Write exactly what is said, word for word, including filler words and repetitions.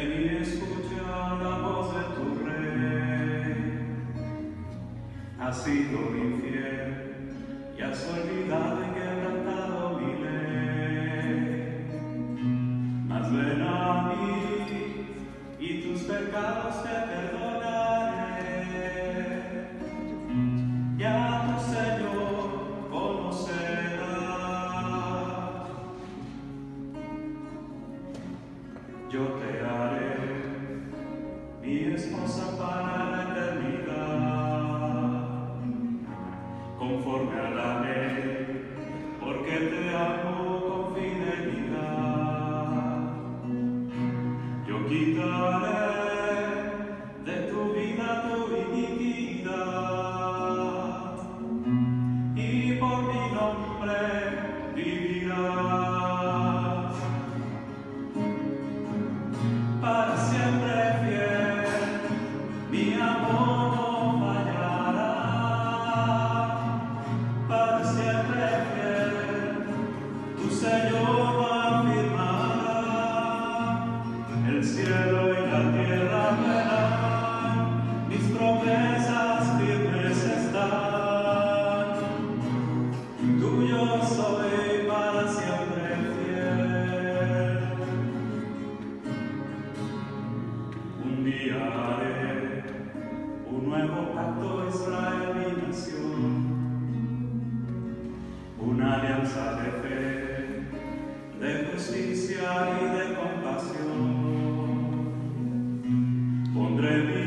Ven y escucha la voz de tu rey. Has sido infiel y has olvidado y quebrantado mi ley. Mas ven a mí y tus pecados te perdonaré. Ya tu Señor conocerás. Yo te haré mi esposa para la eternidad, conforme a la ley, porque te amo con fidelidad. Yo quitaré de tu vida tu iniquidad, y por mi nombre vivirás. Para siempre fiel, mi amor no fallará. Para siempre fiel, tu Señor afirmará. El cielo y la tierra verán, mis promesas firmes están. Tuyo soy para siempre fiel. Un día haré un nuevo pacto, Israel mi nación, una alianza de fe, de justicia y de compasión. Pondré mi